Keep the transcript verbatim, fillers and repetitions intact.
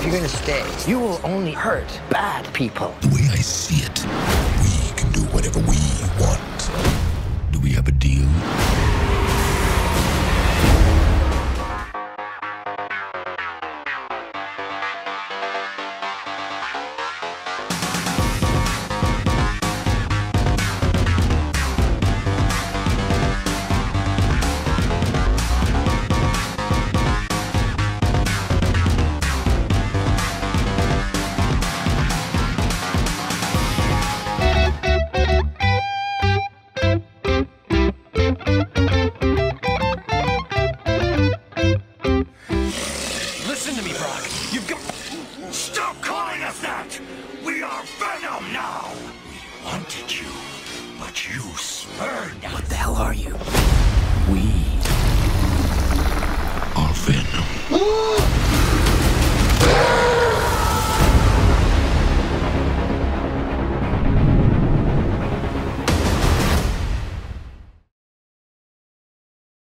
you're gonna stay, you will only hurt bad people. The way I see it, we can do whatever we want. Do we have a deal? Listen to me, Brock. You've got... Stop calling us that! We are Venom now! We wanted you, but you spurned us. What the hell are you? We are Venom.